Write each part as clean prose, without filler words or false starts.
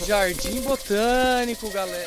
Jardim Botânico, galera.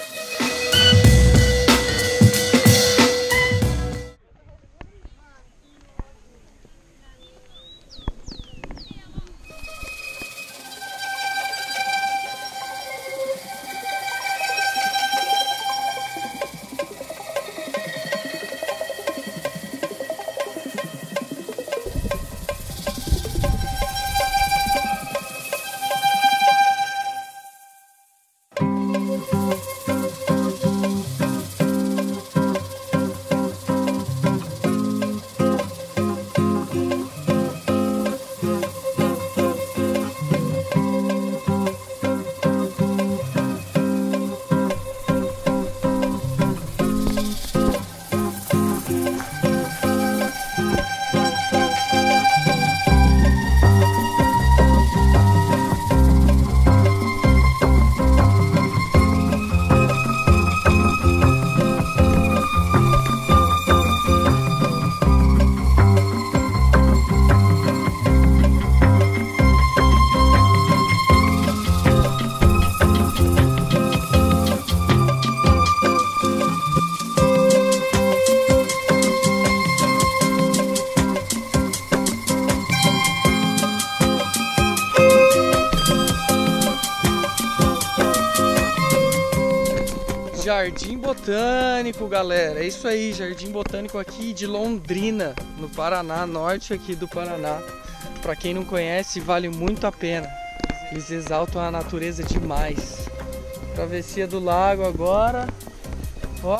Jardim Botânico, galera. É isso aí, Jardim Botânico aqui de Londrina, no Paraná, norte aqui do Paraná. Pra quem não conhece, vale muito a pena. Eles exaltam a natureza demais. Travessia do lago agora. Ó.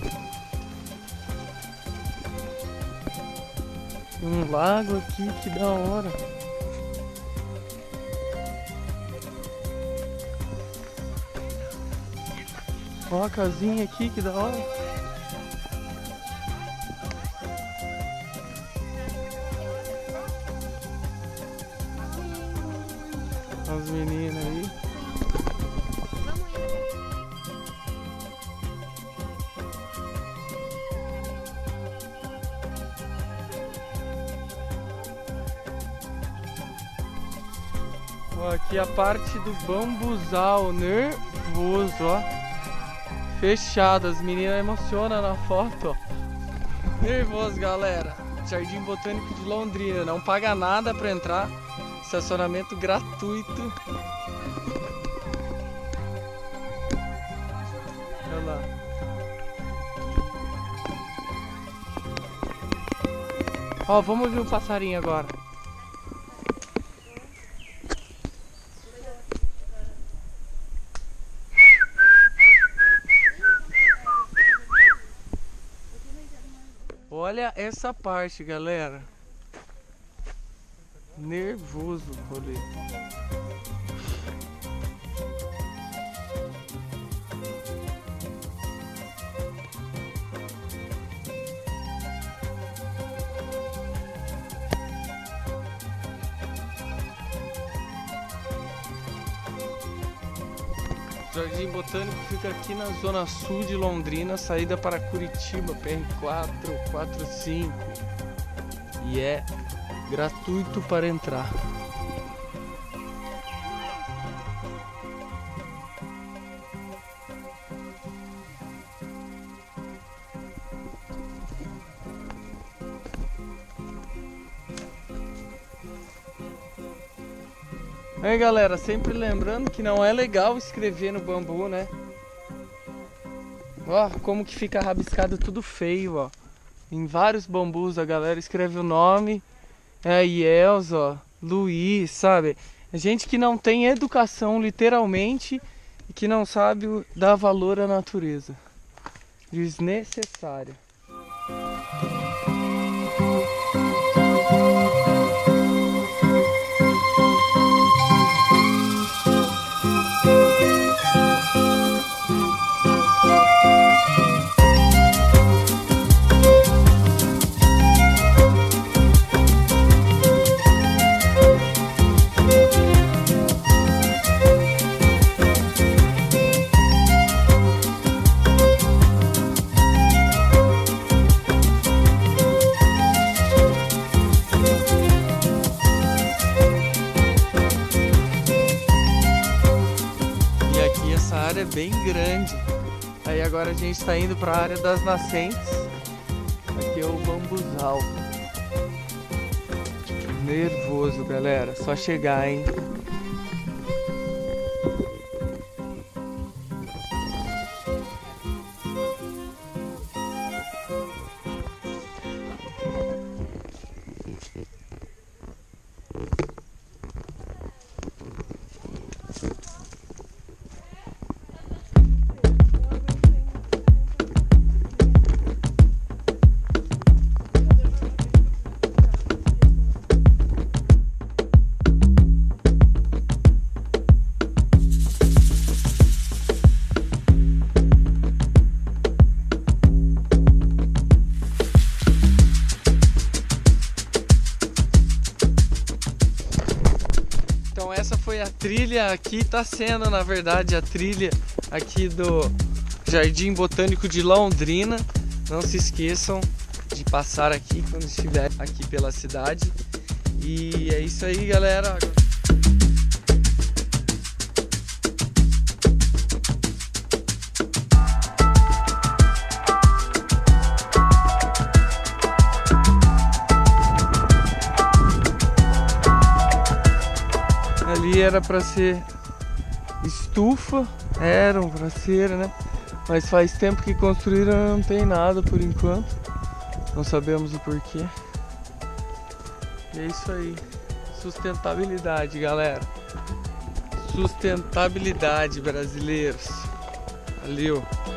Um lago aqui, que da hora. Ó a casinha aqui, que da hora. As meninas aí. Ó, aqui a parte do bambuzal, nervoso, ó. Fechado, as meninas emocionam na foto, ó. Nervoso, galera. Jardim Botânico de Londrina, não paga nada pra entrar. Estacionamento gratuito. Olha lá. Ó, vamos ver o passarinho agora. Olha essa parte, galera. Nervoso o rolê. Jardim Botânico fica aqui na zona sul de Londrina, saída para Curitiba, PR-445. E é gratuito para entrar. Aí, galera, sempre lembrando que não é legal escrever no bambu, né? Ó, como que fica rabiscado tudo feio, ó. Em vários bambus a galera escreve o nome. É Iels, ó, Luiz, sabe? Gente que não tem educação, literalmente, e que não sabe dar valor à natureza. Desnecessário. é bem grande. Aí agora a gente está indo para a área das nascentes. Aqui é o bambuzal. Nervoso, galera. Só chegar, hein? Essa foi a trilha aqui, tá sendo na verdade a trilha aqui do Jardim Botânico de Londrina. Não se esqueçam de passar aqui quando estiver aqui pela cidade. E é isso aí, galera. Ali era para ser estufa, eram para ser, né? Mas faz tempo que construíram e não tem nada por enquanto. Não sabemos o porquê. E é isso aí. Sustentabilidade, galera. Sustentabilidade, brasileiros. Valeu.